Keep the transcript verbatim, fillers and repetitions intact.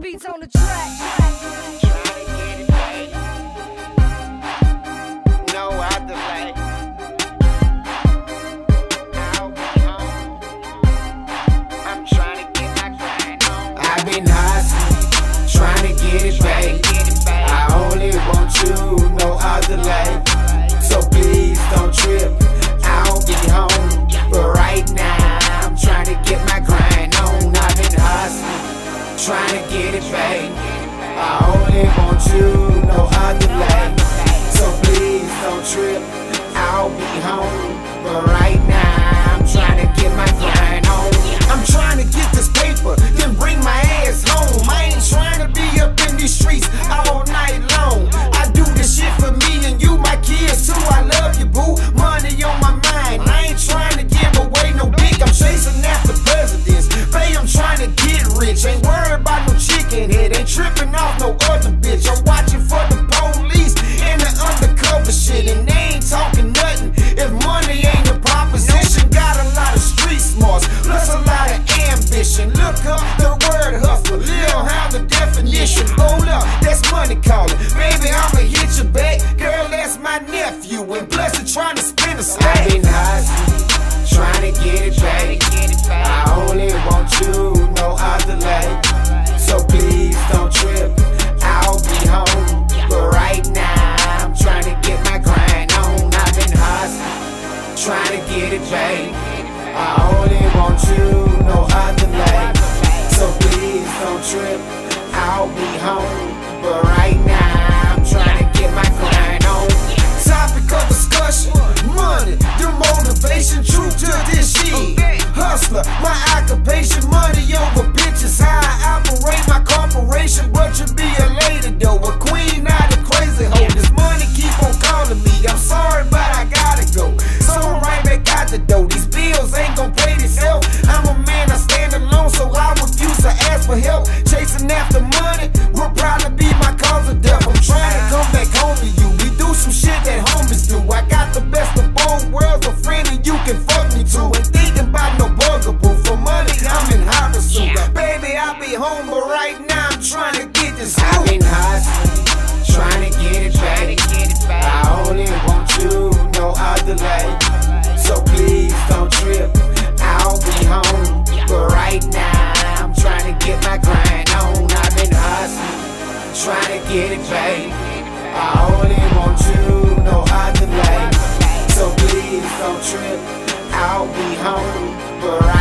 beats on the track. Trying to get it paid. No other way. I'll be home. I'm trying to get my grind on. I've been hustling, trying to get it paid. I only want you, no other way. So please don't trip, I'll be home. But right now, I'm trying to get my grind on. I've been hustling, trying to get it paid. I only want you, no other way. So please don't trip, I'll be home. But right now, I'm trying to get my grind on. I'm trying to get this paper, then bring my ass home. I ain't trying to be up in these streets all night long. I do this shit for me and you, my kids too. I love you, boo. Money on my mind. I ain't trying to give away no dick. I'm chasing after presidents. Babe, I'm trying to get rich. Ain't worried about no chicken head. Ain't tripping off no other bitch. I'm watching for the police and the undercover shit, and they ain't talking nothing if money ain't a proposition. Got a lot of street smarts, plus a lot of ambition. Look up the word hustle, Lil Hound the definition. Hold up, that's money calling. Baby, I'ma hit you back. Girl, that's my nephew, and plus I'm trying to spin a stack. I've been hustling, trying to get it back. I only want you, no other way. So please don't trip, I'll be home. But right now, I'm trying to get my grind on. I've been hustling, trying to get it paid. I only want you, no other way. So please don't trip, I'll be home. But right now, I'm trying to get my grind on. Topic of discussion, money, the motivation, true to this shit. Hustler, my occupation, money over bitches. How I operate my corporation, but you be a lady though, a queen, not a crazy hoe. This money keep on calling me. I'm sorry, but I gotta go. So I'm right back out the door. These bills ain't gon' pay themselves. I'm a man, I stand alone, so I refuse to ask for help. Chasing after money will probably be my cause of death. I'm trying to come back home to you. We do some shit that homies do. I got the best of both worlds, a friend that you can fuck me to. Ain't thinking about no bugaboo. For money, I'm in high pursuit. Baby, I'll be home, but right now I'm trying to get this out. I've been hustling, trying to get it back. I only want you, no other way. So please don't trip, I'll be home. But right now, I'm trying to get my grind on. I've been hustling, trying to get it back. I only want you, no other way. So please don't trip, I'll be home. But right